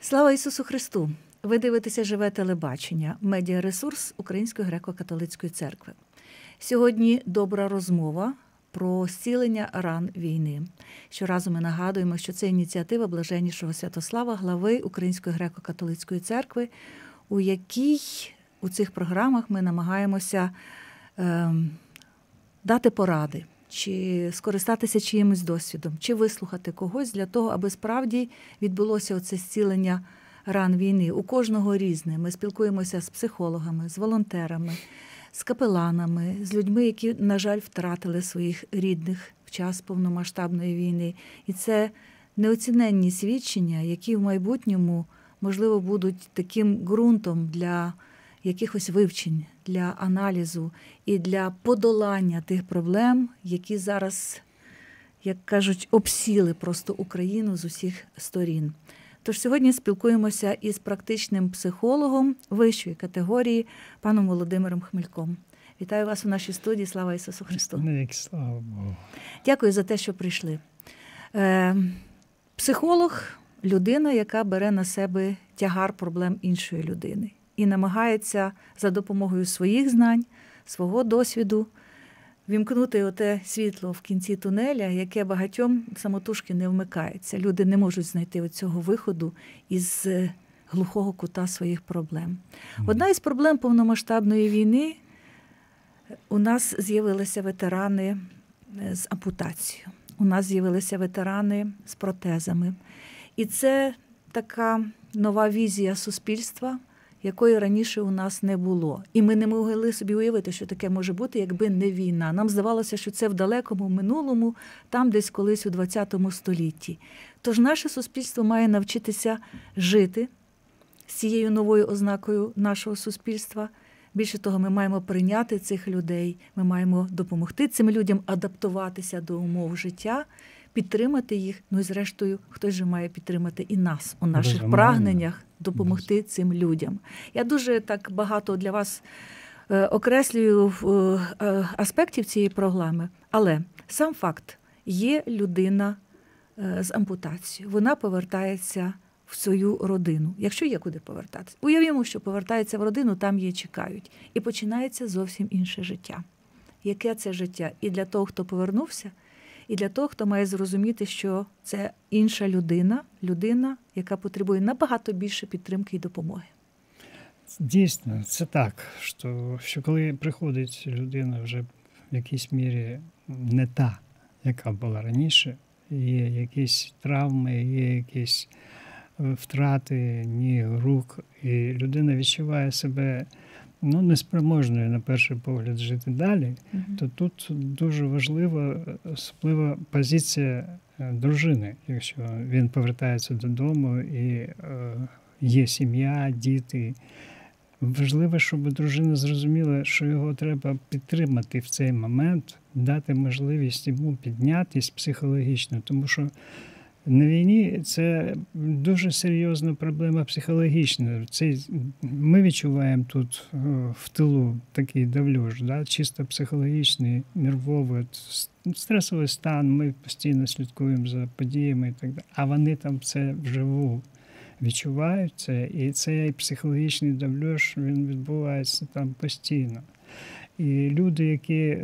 Слава Ісусу Христу! Ви дивитеся «Живе телебачення», медіаресурс Української греко-католицької церкви. Сьогодні добра розмова про зцілення ран війни. Щоразу ми нагадуємо, що це ініціатива Блаженнішого Святослава, глави Української греко-католицької церкви, у якій у цих програмах ми намагаємося дати поради, чи скористатися чиїмось досвідом, чи вислухати когось для того, аби справді відбулося оце зцілення ран війни. У кожного різне. Ми спілкуємося з психологами, з волонтерами, з капеланами, з людьми, які, на жаль, втратили своїх рідних в час повномасштабної війни. І це неоціненні свідчення, які в майбутньому, можливо, будуть таким ґрунтом для якихось вивчень, для аналізу і для подолання тих проблем, які зараз, як кажуть, обсіли просто Україну з усіх сторін. Тож сьогодні спілкуємося із практичним психологом вищої категорії, паном Володимиром Хмельком. Вітаю вас у нашій студії. Слава Ісусу Христу! Слава Богу! Дякую за те, що прийшли. Психолог – людина, яка бере на себе тягар проблем іншої людини і намагається за допомогою своїх знань, свого досвіду вімкнути оте світло в кінці тунеля, яке багатьом самотужки не вмикається. Люди не можуть знайти оцього виходу із глухого кута своїх проблем. Одна із проблем повномасштабної війни – у нас з'явилися ветерани з ампутацією, у нас з'явилися ветерани з протезами. І це така нова візія суспільства, якої раніше у нас не було. І ми не могли собі уявити, що таке може бути, якби не війна. Нам здавалося, що це в далекому минулому, там десь колись у ХХ столітті. Тож наше суспільство має навчитися жити з цією новою ознакою нашого суспільства. Більше того, ми маємо прийняти цих людей, ми маємо допомогти цим людям адаптуватися до умов життя, підтримати їх, ну і зрештою, хтось же має підтримати і нас у наших прагненнях допомогти цим людям. Я дуже так багато для вас окреслюю аспектів цієї програми, але сам факт, є людина з ампутацією, вона повертається в свою родину, якщо є куди повертатися. Уявімо, що повертається в родину, там її чекають. І починається зовсім інше життя. Яке це життя? І для того, хто повернувся, і для того, хто має зрозуміти, що це інша людина, яка потребує набагато більше підтримки і допомоги. Дійсно, це так, що коли приходить людина вже в якійсь мірі не та, яка була раніше, є якісь травми, є якісь втрати ніг, рук, і людина відчуває себе неспроможною, на перший погляд, жити далі, то тут дуже важлива особлива позиція дружини, якщо він повертається додому і є сім'я, діти. Важливо, щоб дружина зрозуміла, що його треба підтримати в цей момент, дати можливість йому піднятись психологічно, тому що на війні це дуже серйозна проблема психологічна. Ми відчуваємо тут в тилу такий давлюж, чисто психологічний, нервовий, стресовий стан. Ми постійно слідкуємо за подіями і так далі. А вони там це вживу відчувають це, і цей психологічний давлюж, він відбувається там постійно. І люди, які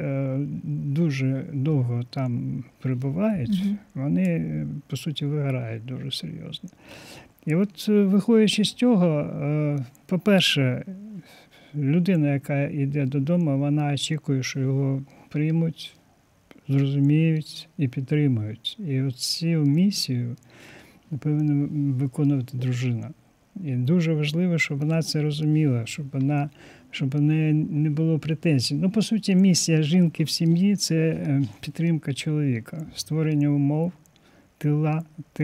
дуже довго там перебувають, вони, по суті, вигорають дуже серйозно. І от, виходячи з цього, по-перше, людина, яка йде додому, вона очікує, що його приймуть, зрозуміють і підтримують. І от цю місію повинна виконувати дружина. І дуже важливо, щоб вона це розуміла, щоб в неї не було претензій. По суті, місія жінки в сім'ї – це підтримка чоловіка, створення умов, тила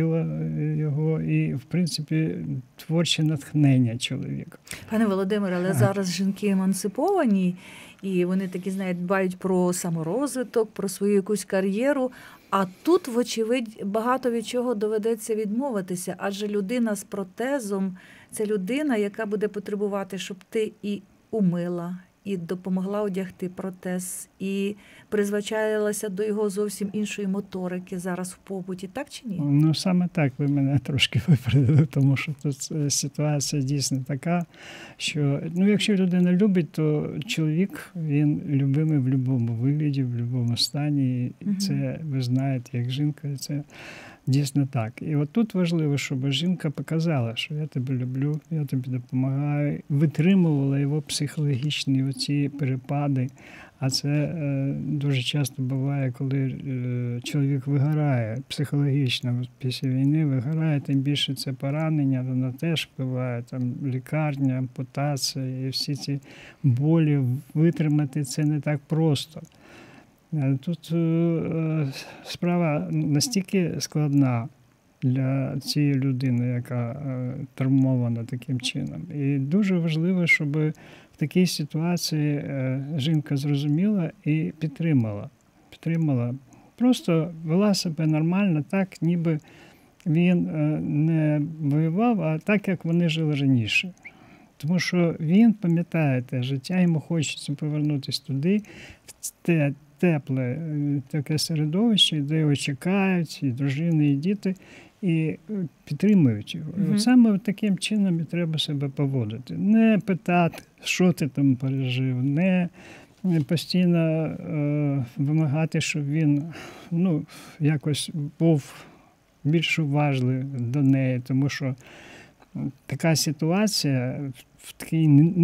його і, в принципі, творче натхнення чоловіка. Пане Володимире, але зараз жінки емансиповані, і вони такі, дбають про саморозвиток, про свою якусь кар'єру. А тут, вочевидь, багато від чого доведеться відмовитися, адже людина з протезом – це людина, яка буде потребувати, щоб ти і умила, і допомогла одягти протез, і призвичаїлася до його зовсім іншої моторики зараз в побуті, так чи ні? Ну, саме так ви мене трошки випередили, тому що тут ситуація дійсно така, що якщо людина любить, то чоловік, він любимий в будь-якому вигляді, в будь-якому стані. І це, ви знаєте, як жінка, це дійсно так. І от тут важливо, щоб жінка показала, що я тебе люблю, я тобі допомагаю, витримувала його психологічні оці перепади. А це дуже часто буває, коли чоловік вигорає психологічно після війни, вигорає, тим більше це поранення, воно теж впливає, там лікарня, ампутація і всі ці болі витримати це не так просто. Тут справа настільки складна для цієї людини, яка травмована таким чином. І дуже важливо, щоб в такій ситуації жінка зрозуміла і підтримала. Просто вела себе нормально, так, ніби він не воював, а так, як вони жили раніше. Тому що він пам'ятає те життя, йому хочеться повернутися туди, в те тепле таке середовище, де його чекають, і дружини, і діти, і підтримують його. І от саме таким чином і треба себе поводити. Не питати, що ти там пережив, не постійно вимагати, щоб він якось був більш уважливий до неї, тому що така ситуація в такій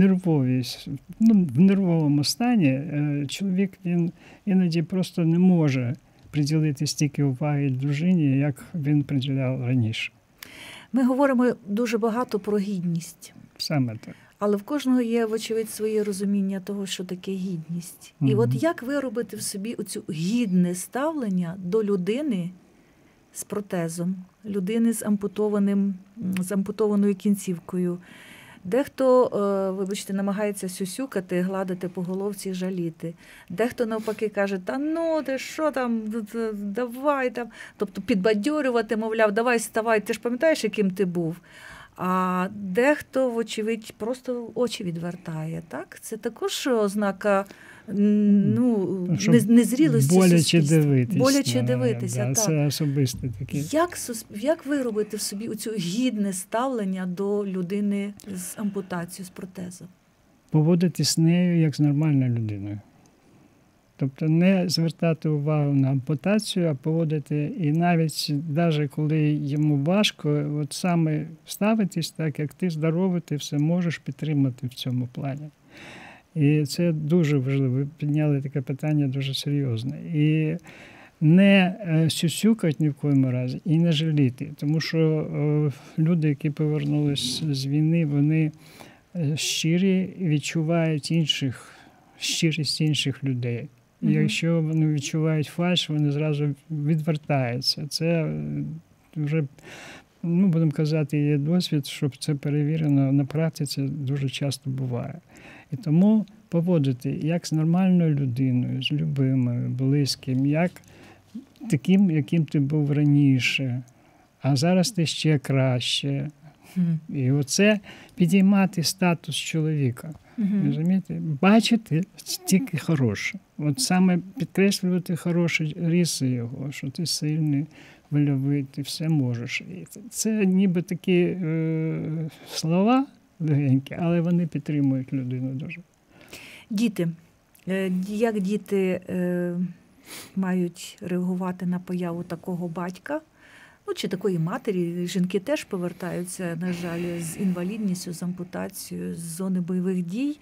в нервовому стані чоловік, він іноді просто не може приділити стільки уваги дружині, як він приділяв раніше. Ми говоримо дуже багато про гідність. Саме так. Але в кожного є, вочевидь, своє розуміння того, що таке гідність. І от як виробити в собі оцю гідне ставлення до людини з протезом, людини з ампутованою кінцівкою. Дехто, вибачте, намагається сюсюкати, гладити по головці і жаліти. Дехто навпаки каже, ти що там, давай там. Тобто підбадьорювати, мовляв, давай вставай, ти ж пам'ятаєш, яким ти був. А дехто, вочевидь, просто очі відвертає. Так? Це також ознака незрілості суспільства. Боляче дивитися. Так. Це особисте таке. Як виробити в собі оцю гідне ставлення до людини з ампутацією, з протезом? Поводитись з нею як з нормальною людиною. Тобто не звертати увагу на ампутацію, а поводити, і навіть коли йому важко, от саме ставитись так, як ти здоровий, ти все можеш підтримати в цьому плані. І це дуже важливо. Ви підняли таке питання дуже серйозне. І не сюсюкати ні в коєму разі, і не жаліти. Тому що люди, які повернулись з війни, вони щирі, відчувають щирість інших людей. І якщо вони відчувають фальш, вони зразу відвертаються. Це вже, будемо казати, є досвід, щоб це перевірено на практиці, дуже часто буває. І тому поводити як з нормальною людиною, з любимою, близьким, як таким, яким ти був раніше, а зараз ти ще краще. І оце підіймати статус чоловіка. Розумієте? Бачити тільки хороше. От саме підкреслювати хороші риси його, що ти сильний, вольовий, ти все можеш. І це ніби такі слова легенькі, але вони підтримують людину дуже. Діти. Як діти мають реагувати на появу такого батька? Чи такої матері, жінки теж повертаються, на жаль, з інвалідністю, з ампутацією, з зони бойових дій.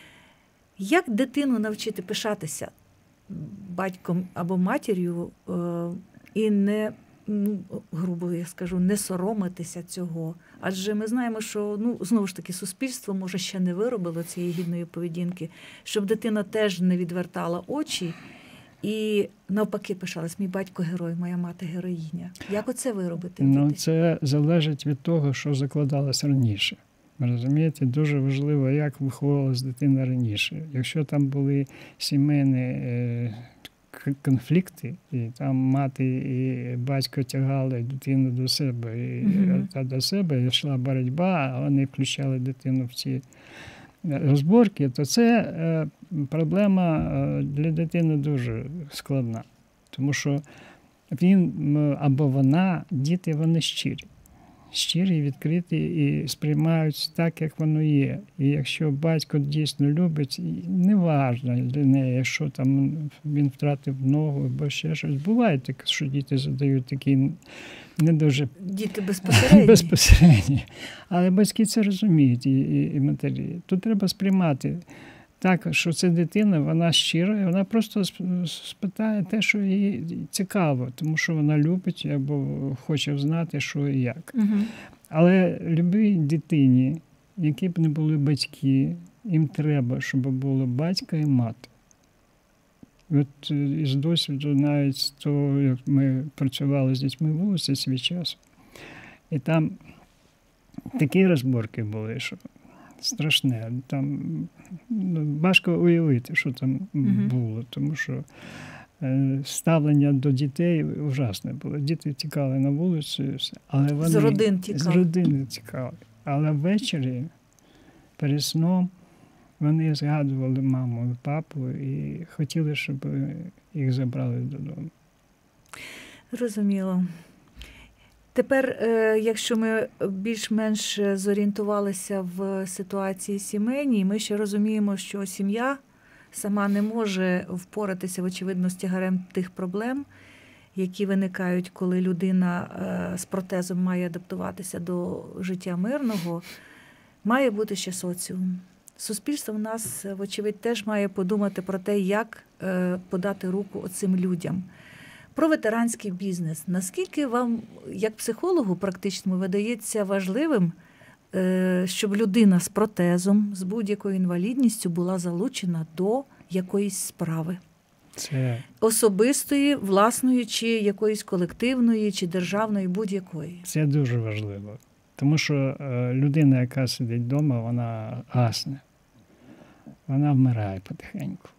Як дитину навчити пишатися батьком або матір'ю і не, грубо я скажу, не соромитися цього? Адже ми знаємо, що, знову ж таки, суспільство, може, ще не виробило цієї гідної поведінки, щоб дитина теж не відвертала очі, і навпаки пишалась, мій батько герой, моя мати героїня. Як оце виробити? Це залежить від того, що закладалось раніше. Розумієте, дуже важливо, як виховувалась дитина раніше. Якщо там були сімейні конфлікти, і там мати і батько тягали дитину до себе, і та до себе йшла боротьба, а вони включали дитину в ці розборки, то це проблема для дитини дуже складна. Тому що він або вона, діти, вони щирі. Щирі, відкриті і сприймають так, як воно є. І якщо батько дійсно любить, неважно для неї, що там він втратив ногу або ще щось. Буває таке, що діти задають такі не дуже... Діти безпосередні. Безпосередні. Але батьки це розуміють, і матері. Тут треба сприймати так, що це дитина, вона щира, і вона просто спитає те, що їй цікаво, тому що вона любить або хоче знати, що і як. Угу. Але любій дитині, які б не були батьки, їм треба, щоб було батька і мати. От із досвіду, навіть з того, як ми працювали з дітьми в вулиці свій час, і там такі розборки були, що страшне. Там важко уявити, що там було, тому що ставлення до дітей ужасне було. Діти тікали на вулицю, але вони з родин тікали. З родини тікали. Але ввечері, перед сном, вони згадували маму і папу і хотіли, щоб їх забрали додому. Зрозуміло. Тепер, якщо ми більш-менш зорієнтувалися в ситуації сімейній, ми ще розуміємо, що сім'я сама не може впоратися, очевидно, з тягарем тих проблем, які виникають, коли людина з протезом має адаптуватися до життя мирного. Має бути ще соціум. Суспільство в нас, вочевидь, теж має подумати про те, як подати руку оцим людям. Про ветеранський бізнес. Наскільки вам, як психологу практичному, видається важливим, щоб людина з протезом, з будь-якою інвалідністю була залучена до якоїсь справи? Це... Особистої, власної, чи якоїсь колективної, чи державної, будь-якої? Це дуже важливо. Тому що людина, яка сидить вдома, вона гасне. Вона вмирає потихеньку.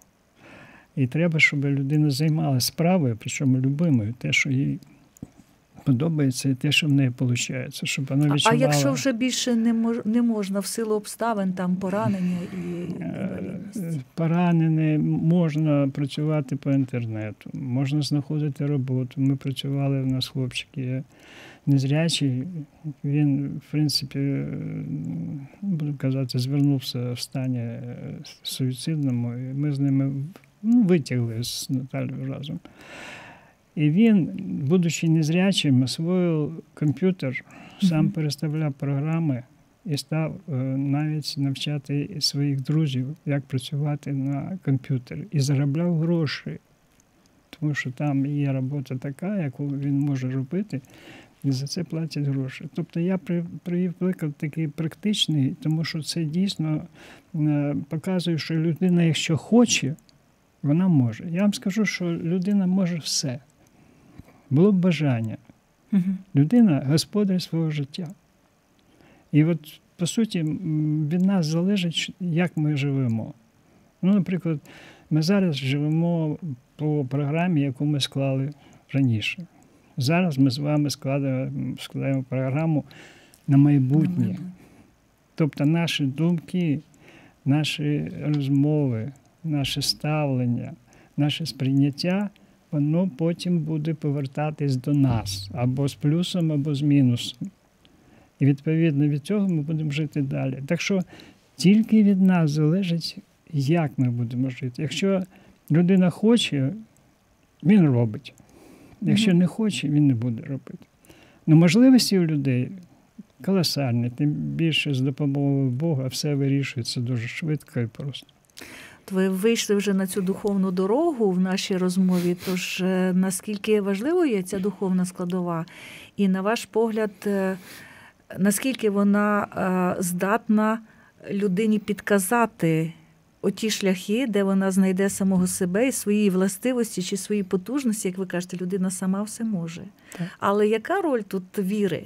І треба, щоб людина займалася справою, причому любимою, те, що їй подобається, і те, що в неї виходить, щоб вона відчувала... А якщо вже більше не можна в силу обставин, там поранення і інвалідність? Поранені, можна працювати по інтернету, можна знаходити роботу. Ми працювали, у нас хлопчик є незрячий, він, в принципі, буду казати, звернувся в стані суїцидному, і ми з ними витягли з Наталією разом. І він, будучи незрячим, освоїв комп'ютер, сам переставляв програми і став навіть навчати своїх друзів, як працювати на комп'ютері. І заробляв гроші, тому що там є робота така, яку він може робити, і за це платять гроші. Тобто я привів приклад такий практичний, тому що це дійсно показує, що людина, якщо хоче, вона може. Я вам скажу, що людина може все. Було б бажання. Людина – господар свого життя. І от, по суті, від нас залежить, як ми живемо. Ну, наприклад, ми зараз живемо по програмі, яку ми склали раніше. Зараз ми з вами складаємо програму на майбутнє. Тобто наші думки, наші розмови, наше ставлення, наше сприйняття, воно потім буде повертатись до нас. Або з плюсом, або з мінусом. І відповідно від цього ми будемо жити далі. Так що тільки від нас залежить, як ми будемо жити. Якщо людина хоче, він робить. Якщо не хоче, він не буде робити. Но можливості у людей колосальні. Тим більше з допомогою Бога все вирішується дуже швидко і просто. Ви вийшли вже на цю духовну дорогу в нашій розмові, тож наскільки важливою є ця духовна складова? І на ваш погляд, наскільки вона здатна людині підказати оті шляхи, де вона знайде самого себе і свої властивості чи свої потужності, як ви кажете, людина сама все може. Так. Але яка роль тут віри?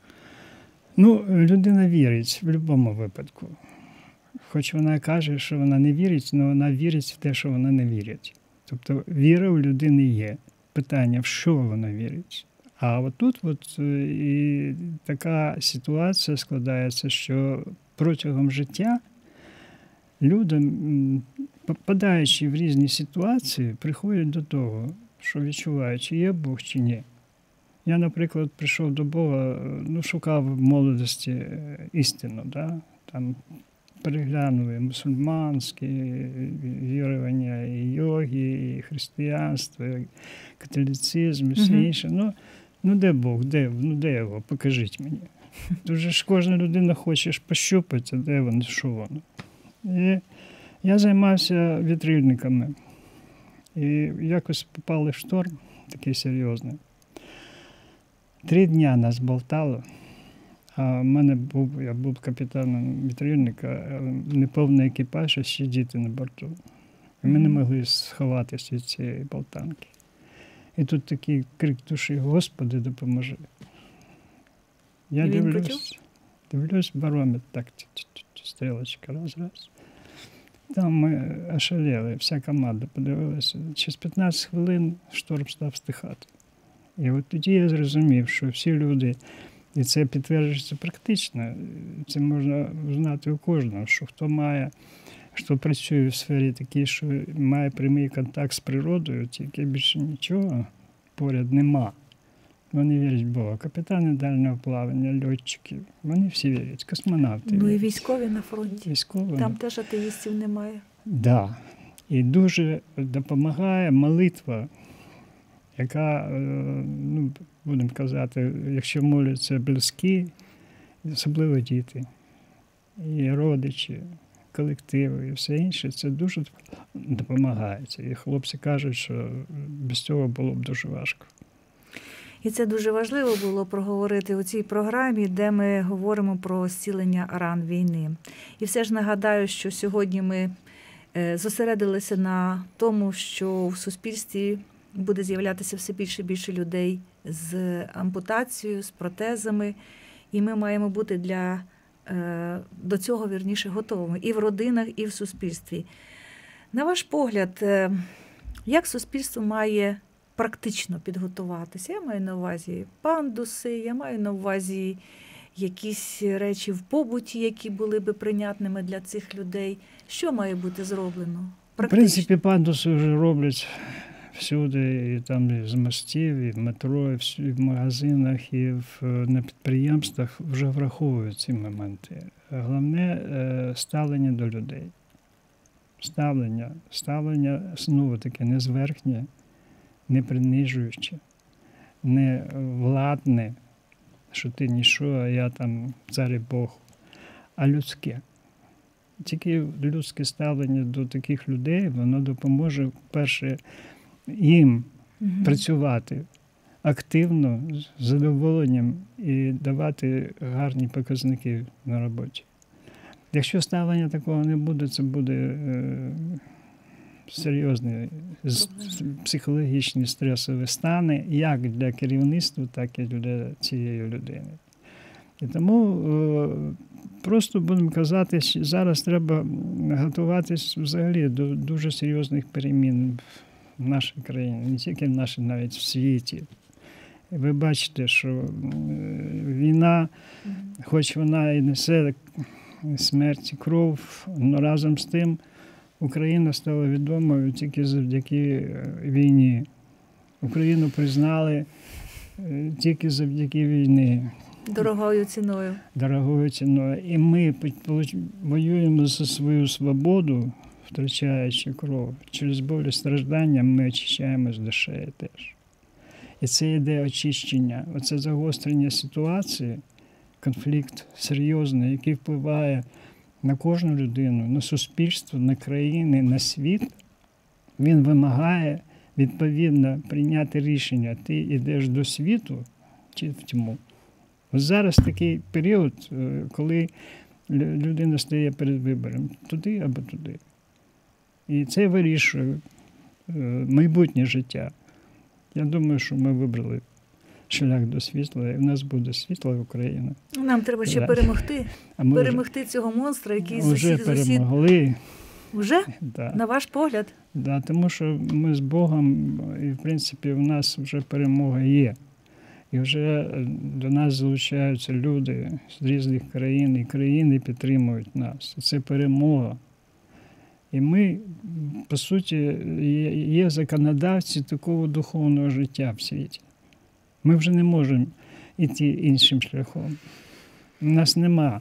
Ну, людина вірить в будь-якому випадку. Хоч вона каже, що вона не вірить, але вона вірить в те, що вона не вірить. Тобто віра у людини є. Питання, в що вона вірить. А отут і така ситуація складається, що протягом життя люди, попадаючи в різні ситуації, приходять до того, що відчувають, чи є Бог, чи ні. Я, наприклад, прийшов до Бога, шукав в молодості істину, да? Там переглянув і мусульманські вірування, і йоги, і християнство, і католицизм, і все інше. Де Бог? Де його? Покажіть мені. Дуже ж кожна людина хоче пощупати, де воно, що воно. І я займався вітрильниками. І якось попали в шторм, такий серйозний. 3 дня нас болтало. А я був капітаном вітрильника, неповний екіпаж, а ще діти на борту. І ми не могли сховатися від цієї болтанки. І тут такий крик душі: Господи, допоможи. Я дивлюсь, барометр, так, стрілочка, раз. Там ми ошалели, вся команда подивилася. Через 15 хвилин шторм став стихати. І от тоді я зрозумів, що всі люди, і це підтверджується практично, це можна знати у кожного, що хто працює в сфері такій, що має прямий контакт з природою, тільки більше нічого поряд нема. Вони вірять в Бога. Капітани дальнього плавання, льотчики, вони всі вірять, космонавти. І військові на фронті. Там теж атеїстів немає. Так. Да. І дуже допомагає молитва, яка, будемо казати, якщо моляться близькі, особливо діти, і родичі, колективи і все інше, це дуже допомагає. І хлопці кажуть, що без цього було б дуже важко. І це дуже важливо було проговорити у цій програмі, де ми говоримо про зцілення ран війни. І все ж нагадаю, що сьогодні ми зосередилися на тому, що в суспільстві буде з'являтися все більше і більше людей з ампутацією, з протезами. І ми маємо бути до цього, вірніше, готовими і в родинах, і в суспільстві. На ваш погляд, як суспільство має практично підготуватися? Я маю на увазі пандуси, я маю на увазі якісь речі в побуті, які були би прийнятними для цих людей. Що має бути зроблено практично? В принципі, пандуси вже роблять всюди, і там і з мостів, і в метро, і в магазинах, і на підприємствах вже враховують ці моменти. Головне – ставлення до людей. Ставлення, знову-таки, не зверхнє, не принижуюче, не владне, що ти ніщо, а я там цар і Бог, а людське. Тільки людське ставлення до таких людей, воно допоможе, перше, їм працювати активно, з задоволенням і давати гарні показники на роботі. Якщо ставлення такого не буде, це буде серйозні психологічні стресові стани, як для керівництва, так і для цієї людини. І тому просто, будемо казати, зараз треба готуватись взагалі до дуже серйозних перемін в нашій країні, не тільки в нашій, навіть в світі. Ви бачите, що війна, хоч вона і несе смерть і кров, але разом з тим Україна стала відомою тільки завдяки війні. Україну признали тільки завдяки війні. Дорогою ціною. Дорогою ціною. І ми воюємо за свою свободу, втрачаючи кров. Через боль і страждання ми очищаємось до шиї теж. І це йде очищення. Оце загострення ситуації, конфлікт серйозний, який впливає на кожну людину, на суспільство, на країни, на світ. Він вимагає відповідно прийняти рішення. Ти йдеш до світу чи в тьму. Ось зараз такий період, коли людина стає перед вибором туди або туди. І це вирішує майбутнє життя. Я думаю, що ми вибрали шлях до світла, і в нас буде світла Україна. Нам треба ще перемогти. Перемогти цього монстра, який вже перемогли. Уже? Да. На ваш погляд? Да, тому що ми з Богом, і в принципі в нас вже перемога є. І вже до нас залучаються люди з різних країн, і країни підтримують нас. І це перемога. І ми, по суті, є законодавці такого духовного життя в світі. Ми вже не можемо йти іншим шляхом. У нас нема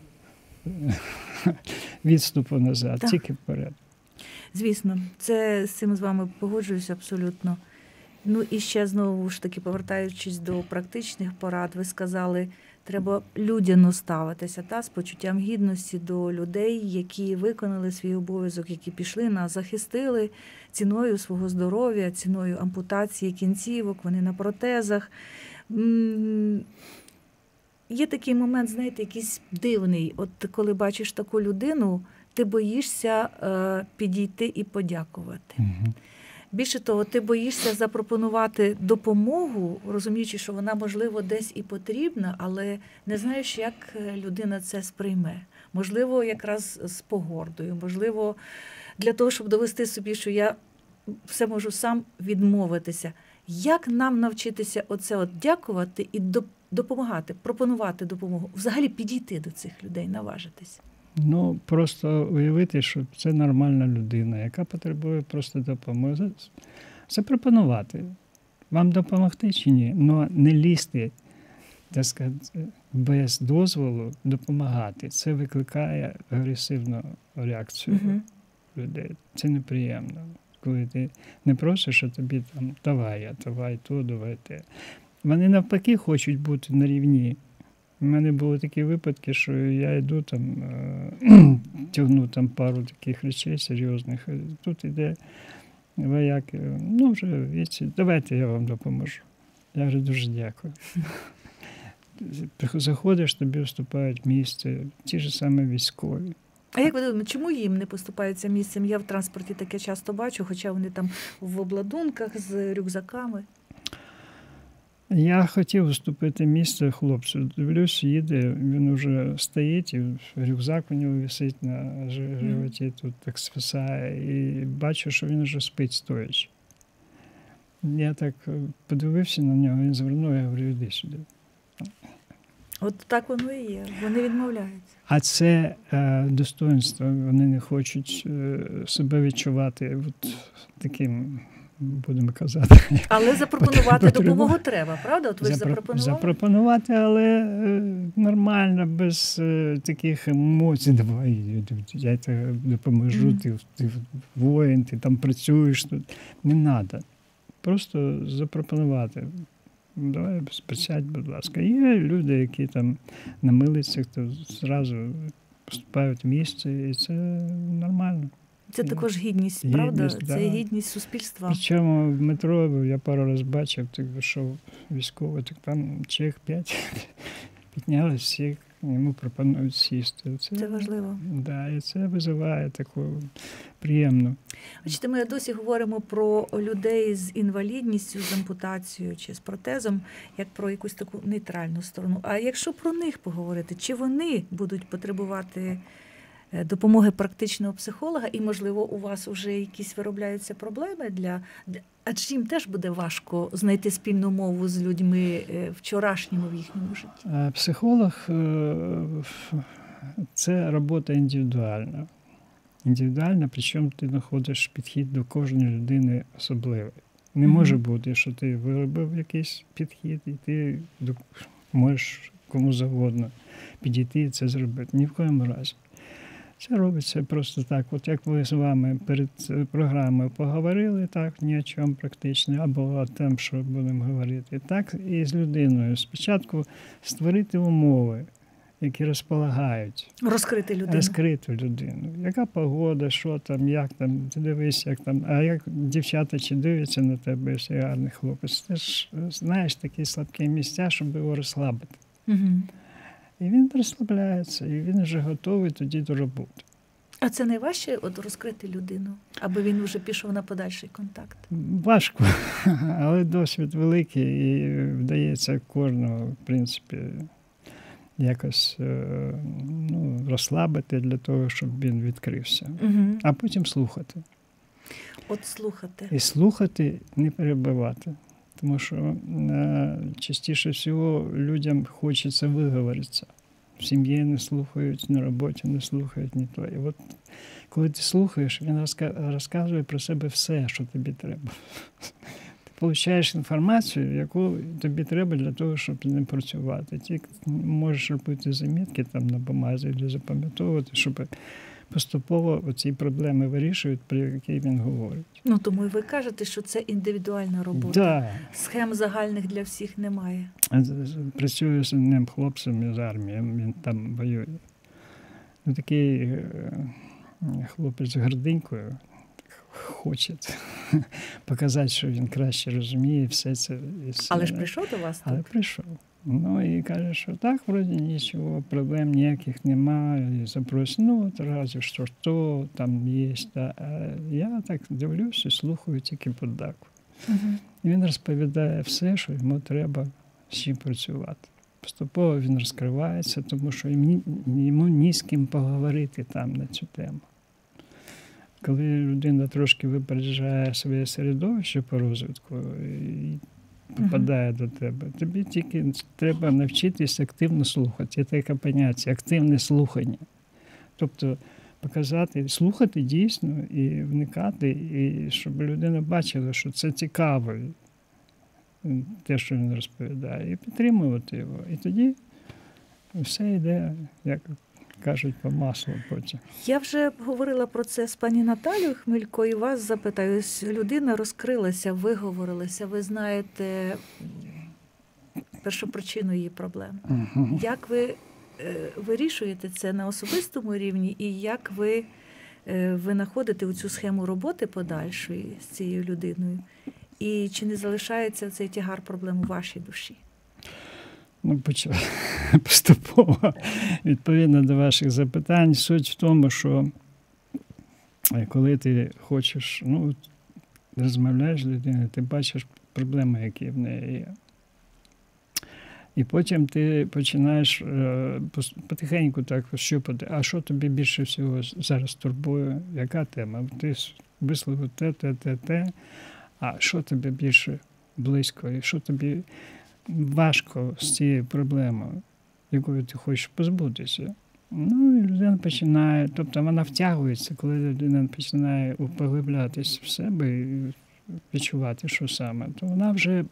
відступу назад, Так. тільки вперед. Звісно, з цим з вами погоджуюся абсолютно. Ну і ще знову ж таки, повертаючись до практичних порад, ви сказали, треба людяно ставитися з почуттям гідності до людей, які виконали свій обов'язок, які пішли нас, захистили ціною свого здоров'я, ціною ампутації кінцівок, вони на протезах. Є такий момент, знаєте, якийсь дивний. От коли бачиш таку людину, ти боїшся підійти і подякувати. Угу. Більше того, ти боїшся запропонувати допомогу, розуміючи, що вона, можливо, десь і потрібна, але не знаєш, як людина це сприйме. Можливо, якраз з погордою, можливо, для того, щоб довести собі, що я все можу сам відмовитися. Як нам навчитися оце дякувати і допомагати, пропонувати допомогу, взагалі підійти до цих людей, наважитись? Ну, просто уявити, що це нормальна людина, яка потребує просто допомоги. Запропонувати. Вам допомогти чи ні? Но не лізти, так сказати, без дозволу допомагати. Це викликає агресивну реакцію людей. Це неприємно. Коли ти не просиш, а тобі там давай то, давай те. Вони навпаки хочуть бути на рівні. У мене були такі випадки, що я йду там, тягну там пару таких речей серйозних. Тут іде вояк, ну вже віці, давайте я вам допоможу. Я вже дуже дякую. Заходиш, тобі вступають місце, ті ж саме військові. А як ви думаєте, чому їм не поступається місцем? Я в транспорті таке часто бачу, хоча вони там в обладунках з рюкзаками. Я хотів уступити місце хлопцю. Дивлюсь, їде, він вже стоїть, і рюкзак у нього висить на животі, тут так свисає, і бачу, що він вже спить стоячи. Я так подивився на нього, він звернув, я говорю, іди сюди. От так воно і є, вони відмовляються. А це достоинство, вони не хочуть себе відчувати от таким, будемо казати. Але запропонувати допомогу треба, правда? От ви ж запропонували? Запропонувати, але нормально, без таких емоцій. Давай, я тобі допоможу, ти воїн, ти там працюєш. Тут. Не треба. Просто запропонувати. Давай, присядь, будь ласка. Є люди, які там на милицях, то зразу вступають в місце, і це нормально. Це також гідність, правда? Це гідність суспільства. Причому в метро я пару разів бачив, так вийшов військовий, так там чек 5 підняли всіх, йому пропонують сісти. Це важливо. Да, і це визиває таку приємну. Бачите, ми досі говоримо про людей з інвалідністю, з ампутацією чи з протезом, як про якусь таку нейтральну сторону. А якщо про них поговорити, чи вони будуть потребувати допомоги практичного психолога, і, можливо, у вас вже якісь виробляються проблеми адже їм теж буде важко знайти спільну мову з людьми вчорашніми в їхньому житті. Психолог – це робота індивідуальна. Індивідуальна, причому ти знаходиш підхід до кожної людини особливий. Не може бути, що ти виробив якийсь підхід, і ти можеш кому завгодно підійти і це зробити. Ні в коєму разі. Це робиться просто так. От як ви з вами перед програмою поговорили, так, ні о чому практично, або о тем, що будемо говорити. Так і з людиною. Спочатку створити умови, які розполагають. Розкрити людину. Яка погода, що там, як там, ти дивись, як там. А як дівчата чи дивляться на тебе, якщо гарний хлопець, ти ж знаєш такі слабкі місця, щоб його розслабити. Угу. І він розслабляється, і він вже готовий тоді до роботи. А це найважче розкрити людину, аби він вже пішов на подальший контакт? Важко, але досвід великий, і вдається кожного, в принципі, якось розслабити для того, щоб він відкрився. Угу. А потім слухати. От слухати. І слухати, не перебивати. Тому що частіше всього людям хочеться виговоритися. в сім'ї не слухають, на роботі не слухають, ні то. І от коли ти слухаєш, він розказує про себе все, що тобі треба. Ти получаєш інформацію, яку тобі треба для того, щоб з ним працювати. Ти можеш робити замітки там на бумазі, для запам'ятовувати, щоб поступово оці проблеми вирішують, про які він говорить. Ну, тому і ви кажете, що це індивідуальна робота. Да. Схем загальних для всіх немає. Працюю з одним хлопцем із армії, він там воює. Ну, такий хлопець з гординькою, хоче показати, що він краще розуміє все це. Але ж прийшов до вас? Але прийшов. Ну і каже, що так, вроді нічого, проблем ніяких немає. І запросить, ну, от разве що там є. А я так дивлюся, слухаю тільки поддаку. Угу. І він розповідає все, що йому треба з чим працювати. Поступово він розкривається, тому що йому ні з ким поговорити там на цю тему. Коли людина трошки випереджає своє середовище по розвитку і попадає до тебе, тобі тільки треба навчитись активно слухати. Є таке поняття – активне слухання. Тобто показати, слухати дійсно і вникати, і щоб людина бачила, що це цікаво, те, що він розповідає, і підтримувати його. І тоді все йде, як кажуть, по маслу потім. Я вже говорила про це з пані Наталією Хмелько, і вас запитаю. Людина розкрилася, виговорилася, ви знаєте першопричину її проблем. Угу. Як ви вирішуєте це на особистому рівні, і як ви знаходите цю схему роботи подальшої з цією людиною? І чи не залишається цей тягар проблем у вашій душі? Ну, поступово, відповідно до ваших запитань, суть в тому, що коли ти хочеш, ну, розмовляєш з людиною, ти бачиш проблеми, які в неї є. І потім ти починаєш потихеньку так щупати, а що тобі більше всього зараз турбує, яка тема? Ти висловив те, а що тобі більше близько, і що тобі важко з цією проблемою, якою ти хочеш позбутися. Ну, і людина починає, тобто вона втягується, коли людина починає поглиблятись в себе і відчувати, що саме, то вона вже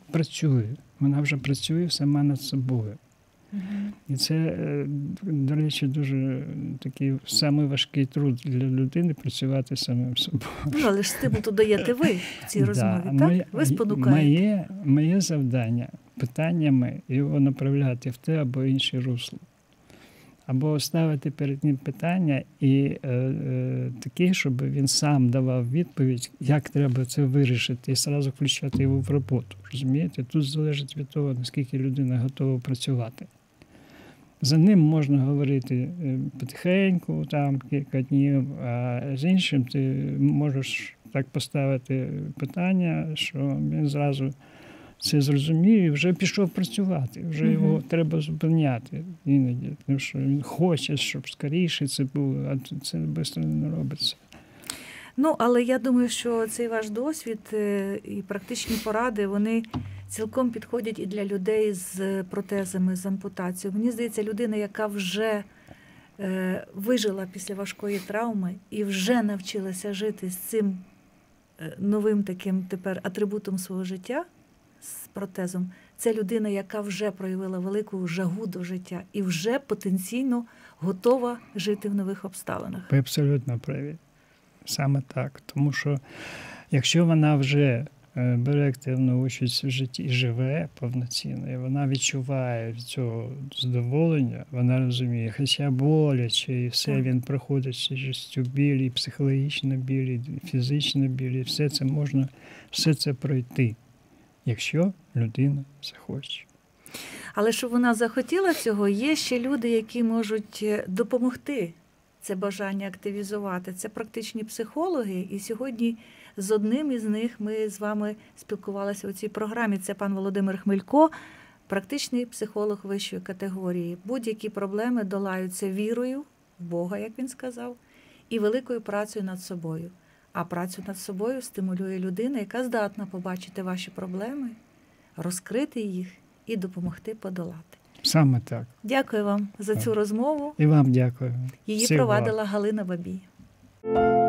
працює сама над собою. І це, до речі, дуже такий самий важкий труд для людини працювати самим собою. Ну, але ж стимул то даєте ви в цій розмові, так? Ви спонукаєте. Моє завдання питаннями його направляти в те або інше русло. Або ставити перед ним питання і таке, щоб він сам давав відповідь, як треба це вирішити, і одразу включати його в роботу. Розумієте? Тут залежить від того, наскільки людина готова працювати. За ним можна говорити потихеньку, там кілька днів, а з іншим ти можеш так поставити питання, що він зразу це зрозумів і вже пішов працювати, вже його треба зупиняти іноді, тому що він хоче, щоб скоріше це було, а це швидко не робиться. Ну, але я думаю, що цей ваш досвід і практичні поради, вони цілком підходять і для людей з протезами, з ампутацією. Мені здається, людина, яка вже вижила після важкої травми і вже навчилася жити з цим новим таким тепер атрибутом свого життя, з протезом, це людина, яка вже проявила велику жагу до життя і вже потенційно готова жити в нових обставинах. Ви абсолютно праві. Саме так. Тому що якщо вона вже бере активну участь в житті і живе повноцінно, і вона відчуває від цього задоволення, вона розуміє, хоча боляче, і все він проходить через біль, і психологічно біль, і фізично біль, і все це можна, все це пройти, якщо людина захоче. Але щоб вона захотіла цього, є ще люди, які можуть допомогти це бажання активізувати. Це практичні психологи, і сьогодні з одним із них ми з вами спілкувалися у цій програмі. Це пан Володимир Хмелько, практичний психолог вищої категорії. Будь-які проблеми долаються вірою в Бога, як він сказав, і великою працею над собою. А працю над собою стимулює людина, яка здатна побачити ваші проблеми, розкрити їх і допомогти подолати. Саме так. Дякую вам за цю розмову. І вам дякую. Її Всіх провадила Галина Бабій.